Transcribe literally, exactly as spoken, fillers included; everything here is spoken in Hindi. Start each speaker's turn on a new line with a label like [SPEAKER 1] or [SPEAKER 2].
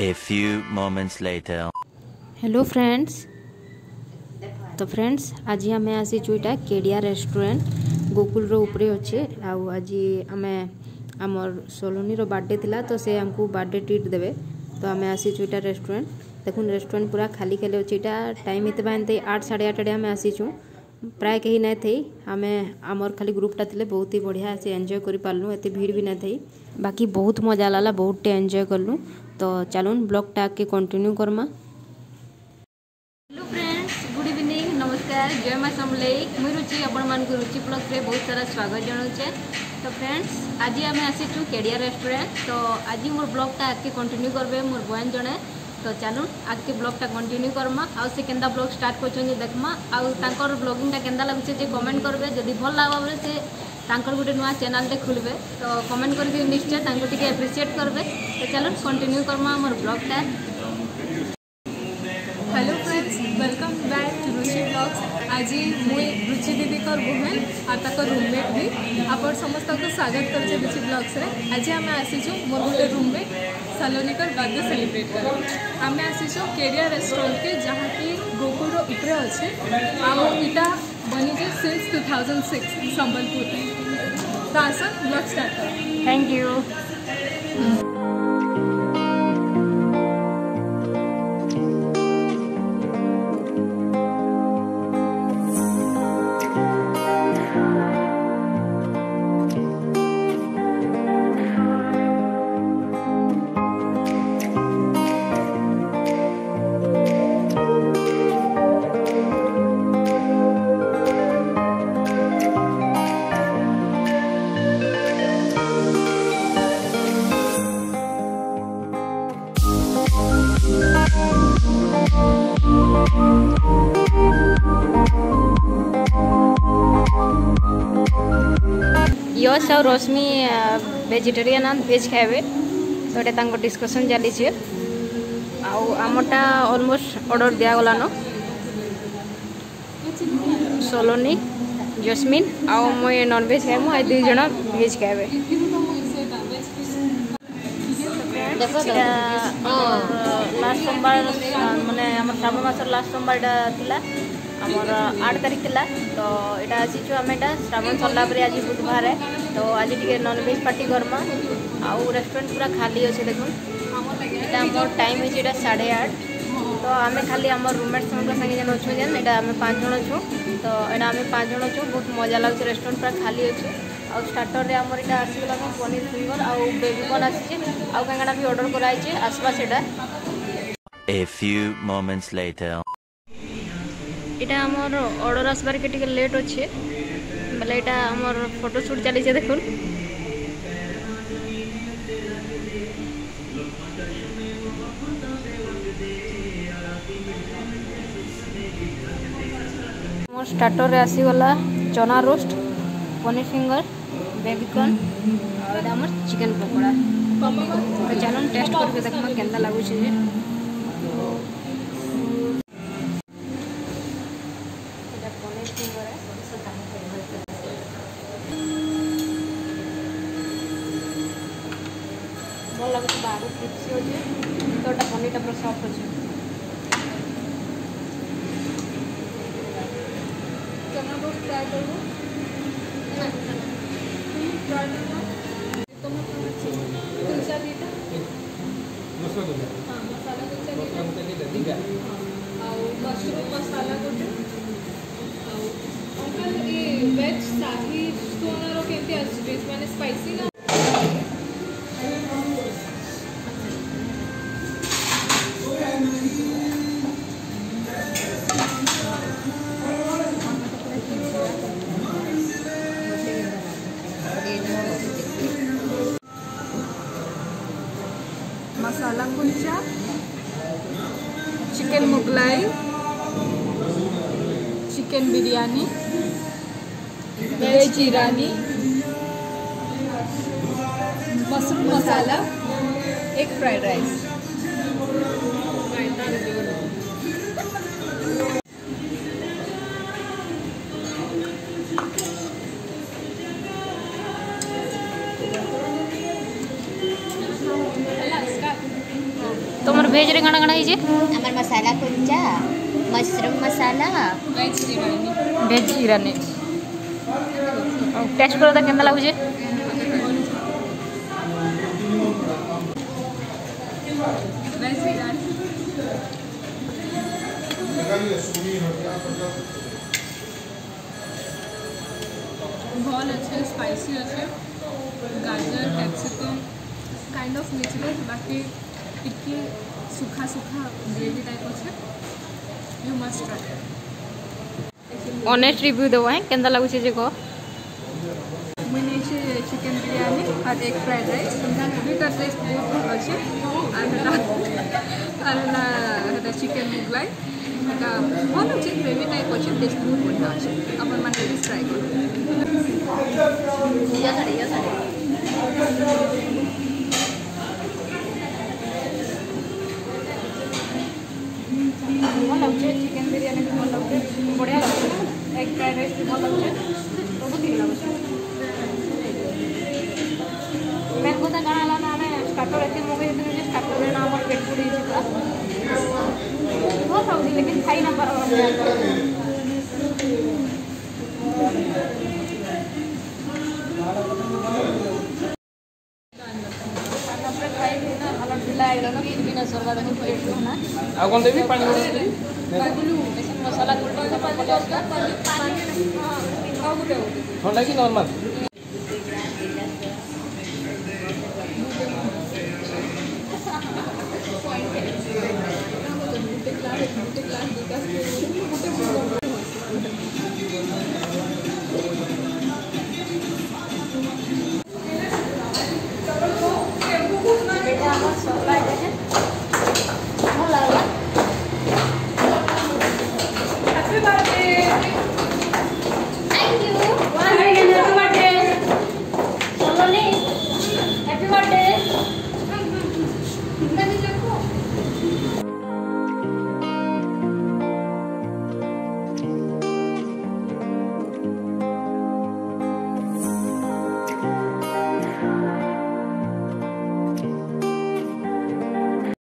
[SPEAKER 1] A few moments later.
[SPEAKER 2] Hello friends, तो फ्रेंड्स आज आम आसीचु इटा केडिया रेस्टोरेंट गोकुल रो ऊपर अच्छे। आज आम आमर सोलोनी रो बर्थडे थिला तो से हमको बर्थडे ट्रीट देवे तो आम आसीचु इटा रेस्टोरेंट। देखुन रेस्टोरेंट पूरा खाली खाली अच्छे। इटा टाइम इतने आठ साढ़े आठ आम आसीचु, प्राय कहीं नहीं थी। आम आमर खाली ग्रुपटा थे बहुत ही बढ़िया से एंजॉय कर पार्लु, एत भीड़ भी नहीं थी। बाकी बहुत मजा लाला, बहुत टे एंजॉय करलु। तो चलून ब्लॉग टा के कंटिन्यू करमा।
[SPEAKER 3] हेलो फ्रेंड्स, गुड इवनिंग, नमस्कार, जय माँ समलेई। मुई रुचि आपण मान को रुचि ब्लॉग्स रे बहुत सारा स्वागत जनाऊे। तो फ्रेंड्स आज आम आसीचु केडिया रेस्टोरेंट। तो आज मोर ब्लॉगटा आगे कंटिन्यू करबे मोर बहन जड़े। तो चलून आगे ब्लॉगटा कंटिन्यू करमा। आउ से केंदा ब्लॉग स्टार्ट कर देखमा। आउ तांकर ब्लॉगिंगटा केंदा लगुचे जे कमेंट करबे। जदि भल लागबा बोले से तांकर गोटे नुआ चैनलटे खुलबे तो कमेंट करके निश्चय तांको टिके एप्रिशिएट करबे। तो चलून कंटिन्यू करमा मोर ब्लॉगटा।
[SPEAKER 4] Hello friends, welcome back to Ruchi vlogs. आज मुई रुचि दीदी कर बहन और ताकर रूममेट भी आप समस्त को स्वागत कर रुचि व्लॉग्स रे। आज आम आसीचु मोर गोटे रूममेट सलोनी कर बर्थडे सेलिब्रेट कर। आम आसीचु केडिया रेस्टोरेंट के जहाँ कि गोकुल रो ऊपर अच्छे। आटा बनी जे since two thousand six Sambalpur में। तो आस ब्लॉग स्टार्ट कर।
[SPEAKER 3] Thank you. यश और रश्मि वेजिटेरियन एंड वेज खाए तो ये डिस्कसन चली आमटा ऑलमोस्ट ऑर्डर दिया गलान। सोलोनी जस्मिन आउ मुई नॉन वेज खाए मुझे दुई जन वेज खाए। लास्ट सोमवार माने श्रावण मास लास्ट सोमवार थिला आमर आठ तारीख थिला। तो यहाँ आसीचु आम एटा श्रावण सरला आज बुधवार है। तो आज टे नॉनवेज पार्टी करमा। आउ रेस्टोरेंट पूरा खाली अच्छे। देखुन यहाँ आम टाइम है साढ़े आठ। तो आम खाली आम रूममेट संगे जेन अच्छु जेन यहाँ आम पाँच जन अच्छु। तो यहाँ आम पाँच जन अच्छु, बहुत मजा लगे। रेस्टोरेंट पूरा खाली अच्छे। आउ स्टार्टर रे आमर यहाँ आसगला पनीर फिंगर आउ बेबीकॉर्न आसी आउ कांगड़ा भी ऑर्डर कराई आसवा सेटा।
[SPEAKER 1] A few moments later.
[SPEAKER 3] इटा आमर ऑर्डर आसबार के टिके लेट अच्छे बोले इटा आमर फोटोशूट चली। देखुन मोर स्टार्टर रे आसीगला चना रोस्ट, पनीर फिंगर, बेबीकॉर्न और आमर चिकन पकोड़ा। तो चलो टेस्ट करके देखमा केंदा लागुचे जे। भल लगे बाहर क्रिप्सी अच्छे तो पनीर पूरा सफ्ट अच्छे। चना रोस्ट ट्राई करूँ कुलचा दीटा हाँ मसाला कुलचा दीटा आउ मशरूम मसाला गोटे अंकल ये वेज शाही स्टोनर केमती आसुचे माने स्पाइसी ना। Masala kulcha, chicken Mughlai, chicken biryani, veg ईरानी, मशरूम मसाला, एक फ्राइड राइस। तुम भेज रे काଣା काଣା ହେଇଛି
[SPEAKER 5] हमार मसाला कुलचा मशरूम मसाला
[SPEAKER 4] वेज बिरयानी
[SPEAKER 3] भेज इरानी टेस्ट करो तो केंदा लागुचे
[SPEAKER 4] वेज बिरयानी भल अच्छे स्पाइसी अच्छे गाजर कैप्सिकम काइंड ऑफ नेचुरल बाकी टिके सुखा सुखा ग्रेवी टाइप अच्छे you must try
[SPEAKER 3] honest review दो है केंदा लागुचे जे को
[SPEAKER 4] मैंने चिकेन बिरयानी और एक फ्राइड राइस दुटा टेस्ट बहुत भल अच्छे और चिकेन मुगलाई भल अच्छे ग्रेवी टाइप अच्छे टेस्ट बहुत बढ़िया अच्छे अपन मैंने प्लीज ट्राई करो
[SPEAKER 3] भल लगे चिकेन बिरयानी भी भल लगे बढ़िया लगे एग फ्राइड राइस भी भल लगे सब ठीक लगे मेन कथा कण है ना आम स्टार्टर एत मगई जे स्टार्टर ना आम पेट पूरी भल लागे लेकिन खाई ना पार
[SPEAKER 6] मसाला ठंडा कि नॉर्मल